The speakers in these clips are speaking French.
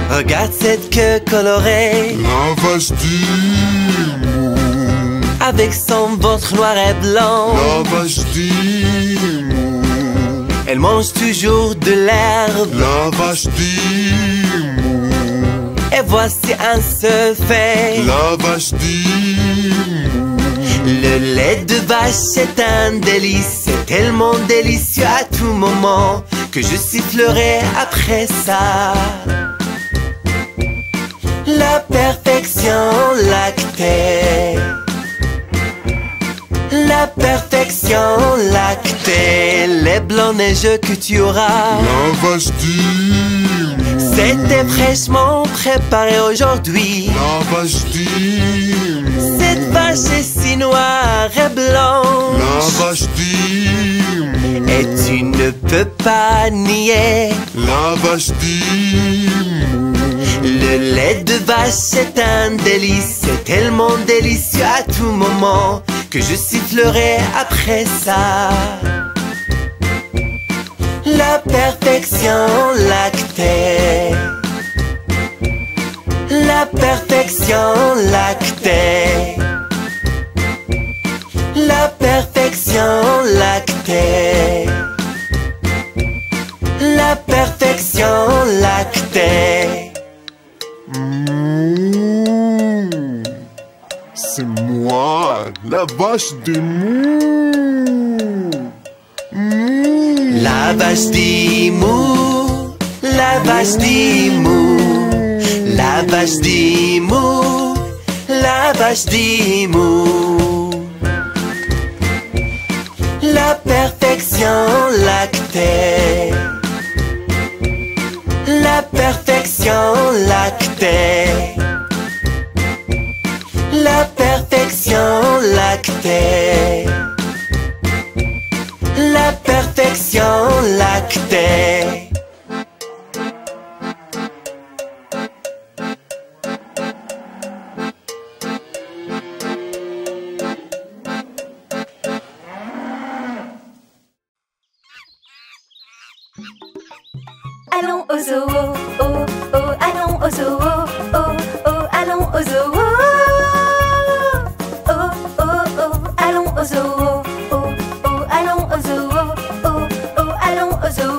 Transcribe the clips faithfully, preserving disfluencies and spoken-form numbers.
Regarde cette queue colorée, la vache Dimou. Avec son ventre noir et blanc, la vache Dimou. Elle mange toujours de l'herbe, la vache Dimou. Et voici un seul fait, la vache Dimou. Le lait de vache est un délice, c'est tellement délicieux à tout moment que je sifflerai après ça. La perfection lactée, la perfection lactée, les blancs neigeux que tu auras, la vache Dimou. C'était fraîchement préparé aujourd'hui, la vache Dimou. Cette vache est si noire et blanche, la vache Dimou. Et tu ne peux pas nier, la vache Dimou. Le lait de vache est un délice, c'est tellement délicieux à tout moment que je sifflerai après ça. La perfection lactée, la perfection lactée, la perfection lactée, la perfection lactée. Mmh, c'est moi, la vache Dimou. Mmh. La vache Dimou, la vache Dimou, la vache Dimou, la vache Dimou. La perfection lactée, la perfection lactée, la perfection lactée, la perfection lactée. Allons au zoo, oh, oh, allons au zoo, oh, oh, allons au zoo, oh, oh, oh, allons au zoo, oh, oh, allons au zoo, oh, oh, allons au zoo,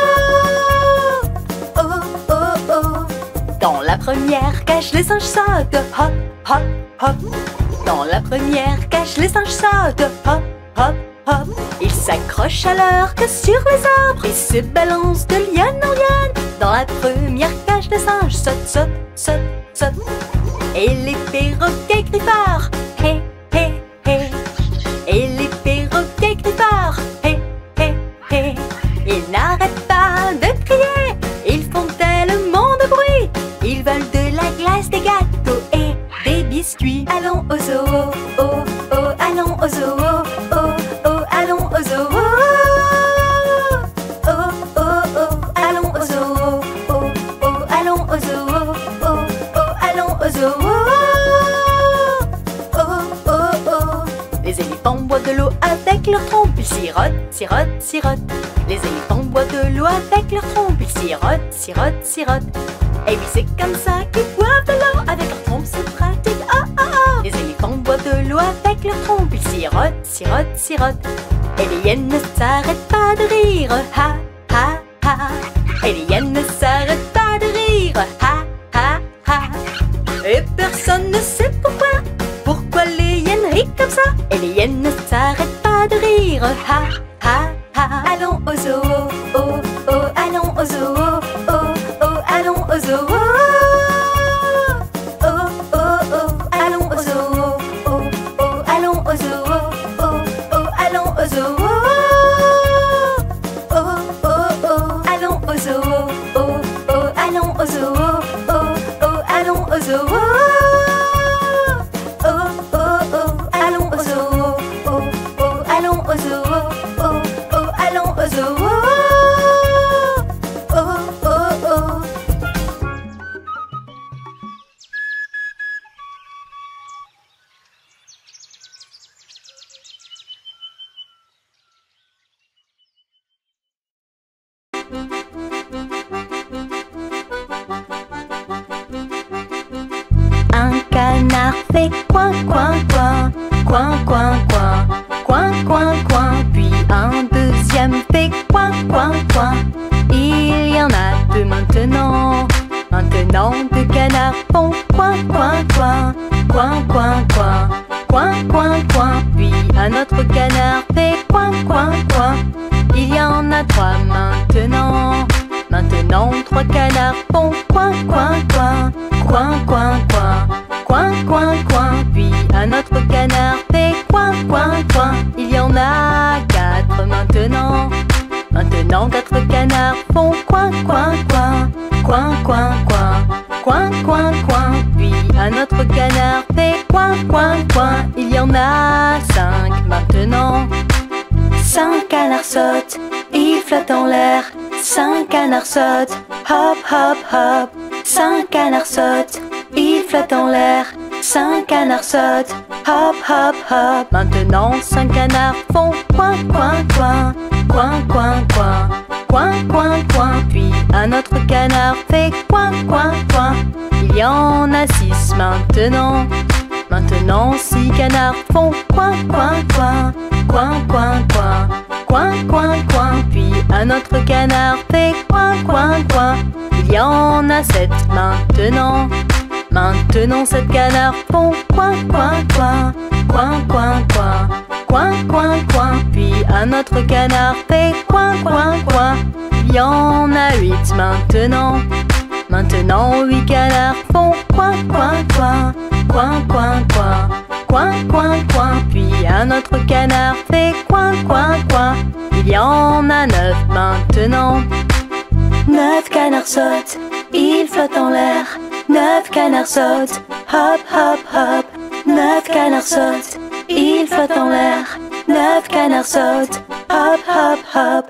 oh, oh, oh. Dans la première cage, les singes sautent, hop, hop, hop. Dans la première cage, les singes sautent, hop, hop, hop. Ils s'accrochent à leur queue sur les arbres et se balancent de liane en liane. Dans la première cage, les singes sautent, sautent, sautent, sautent. Et les perroquets crient fort, hé, hé, hé. Et les perroquets crient fort, hé, hé, hé. Ils n'arrêtent pas de crier, ils font tellement de bruit. Ils veulent de la glace, des gâteaux et des biscuits. Allons au zoo, oh, oh, allons au zoo, oh, oh, allons au zoo, oh, oh, oh, oh, allons au zoo, oh, oh, allons au zoo, oh, oh, allons au zoo, oh, oh, oh. Les éléphants boivent de l'eau avec leur trompe, ils sirotent, sirotent, sirotent. Les éléphants boivent de l'eau avec leur trompe, ils sirotent, sirotent, sirotent. Et oui, c'est comme ça qu'ils boivent de l'eau avec leur trompe, c'est pratique, oh, oh, oh. Les éléphants boivent de l'eau avec leur trompe, ils sirotent, sirotent, sirotent. Et les hyènes ne s'arrêtent pas de rire, ha, ha, ha. Et les hyènes ne s'arrêtent pas de rire, ha, ha, ha. Et personne ne sait pourquoi, pourquoi les hyènes rient comme ça. Et les hyènes ne s'arrêtent pas de rire, ha, ha, ha. Allons au zoo, oh, oh, allons au zoo, oh, oh, allons au zoo, oh, oh, oh, oh, allons au zoo, oh, oh, allons au zoo, oh, oh, allons au zoo, oh, oh, oh, allons au zoo, oh, oh, allons au zoo, oh, oh, allons au zoo, oh, oh, oh, allons au zoo, oh, oh, allons au zoo, oh, canard fait coin, coin, coin, coin, coin, coin, coin, coin, coin. Puis un deuxième fait coin, coin, coin. Il y en a deux maintenant. Maintenant deux canards font coin, coin, coin, coin, coin, coin, coin, coin, coin. Puis un autre canard fait coin, coin, coin. Il y en a trois maintenant. Maintenant trois canards font coin, coin, coin, coin, coin, coin, coin, coin, coin. Puis un autre canard fait coin, coin, coin. Il y en a quatre maintenant. Maintenant quatre canards font coin, coin, coin, coin, coin, coin, coin, coin, coin. Puis un autre canard fait coin, coin, coin. Il y en a cinq maintenant. Cinq canards sautent, ils flottent en l'air. Cinq canards sautent, hop, hop, hop. Cinq canards sautent, ils flottent en l'air. Cinq canards sautent, hop, hop, hop. Maintenant cinq canards font coin, coin, coin, coin, coin, coin, coin, coin, coin. Puis un autre canard fait coin, coin, coin. Il y en a six maintenant. Maintenant six canards font coin, coin, coin, coin, coin, coin, coin, coin, coin. Puis un autre canard fait coin, coin, coin. Il y en a sept maintenant. Maintenant sept canards font coin, coin, coin, coin, coin, coin, coin, coin, coin. Puis un autre canard fait coin, coin, coin. Il y en a huit maintenant. Maintenant huit canards font coin, coin, coin, coin, coin, coin, coin, coin, coin. Puis un autre canard fait coin, coin, coin. Il y en a neuf maintenant. Neuf canards sautent, ils flottent en l'air. Neuf canards sautent, hop, hop, hop. Neuf canards sautent, ils flottent en l'air. Neuf canards sautent, hop, hop, hop.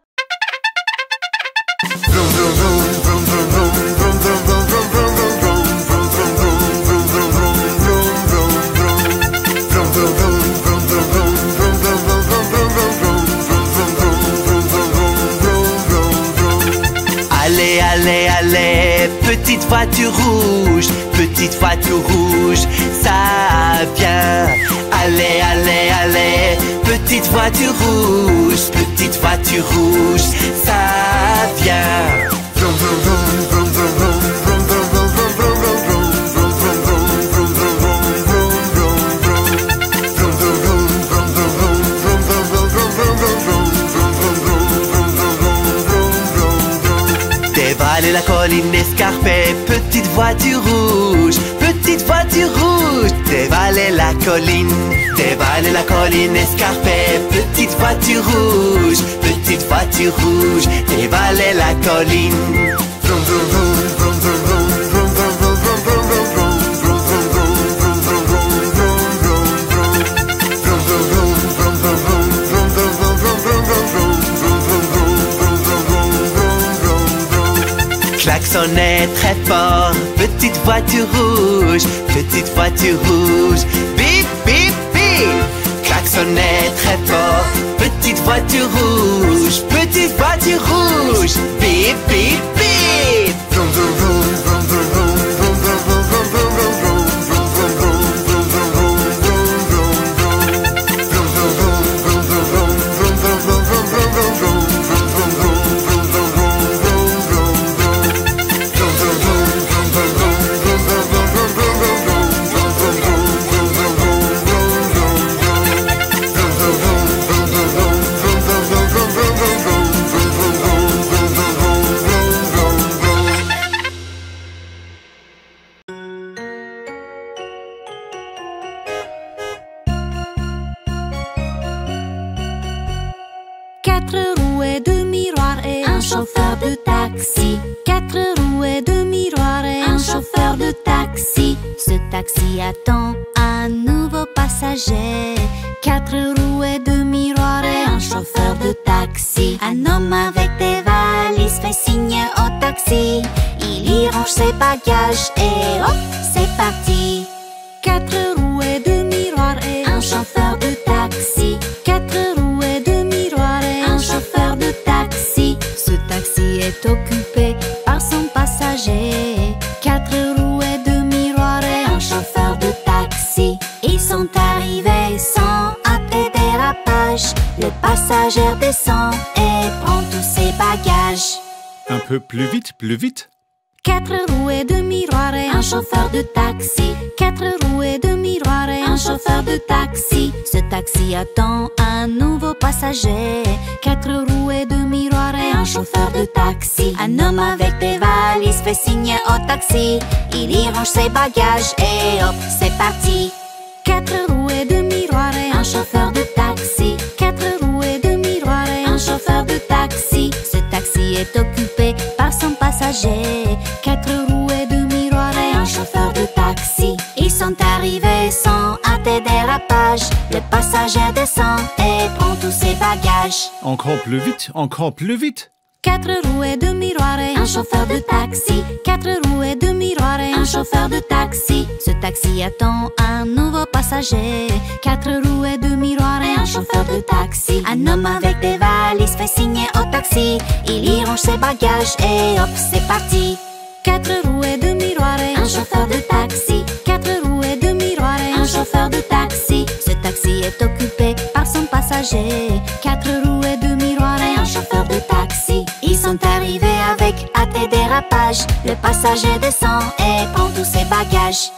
Allez, allez, allez, petite voiture rouge, petite voiture rouge, ça vient. Allez, allez, allez, petite voiture rouge, petite voiture rouge, ça vient. Dévaler la colline escarpée, petite voiture rouge, petite voiture rouge. Dévaler la colline, dévaler la colline escarpée, petite voiture rouge, petite voiture rouge. Dévaler la colline. Klaxonnez très fort, petite voiture rouge, petite voiture rouge, bip, bip, bip. Klaxonnez très fort, petite voiture rouge, petite voiture rouge, bip, bip, bip. Quatre roues et deux miroirs et un chauffeur de taxi. Quatre roues et deux miroirs et un chauffeur de taxi. Ce taxi attend un nouveau passager. Quatre roues et deux miroirs et un chauffeur de taxi. Un homme avec des valises fait signe au taxi. Il y range ses bagages et hop, c'est parti. Quatre roues et deux miroirs et un chauffeur de taxi. Quatre roues et deux miroirs et un chauffeur de taxi. Ce taxi est occupé par son passager. Quatre roues et deux miroirs et un chauffeur peu plus vite, plus vite. Quatre roues et deux miroirs et un chauffeur de taxi. Quatre roues et deux miroirs et un chauffeur de taxi. Ce taxi attend un nouveau passager. Quatre roues et deux miroirs et un chauffeur de taxi. Un homme avec des valises fait signe au taxi. Il y range ses bagages et hop, c'est parti. Quatre roues et deux miroirs et un chauffeur de taxi. Quatre roues et deux miroirs et un chauffeur de taxi. Ce taxi est occupé par son passager. Quatre roues et deux miroirs et un chauffeur de taxi. Ils sont arrivés sans hâter dérapage. Le passager descend et prend tous ses bagages. Encore plus vite, encore plus vite. Quatre roues et deux miroirs et un chauffeur de taxi. Quatre roues et deux miroirs et un chauffeur de taxi. Ce taxi attend un nouveau passager. Quatre roues et deux miroirs et un chauffeur de taxi. Un homme avec des valises fait signe au taxi. Il y range ses bagages et hop, c'est parti. Quatre roues et deux miroirs et un chauffeur de taxi. Quatre roues et deux miroirs et un chauffeur de taxi. Ce taxi est occupé par son passager. Quatre roues et deux miroirs et un chauffeur de taxi. Ils sont arrivés avec hâte et dérapage. Le passager descend et prend tous ses bagages.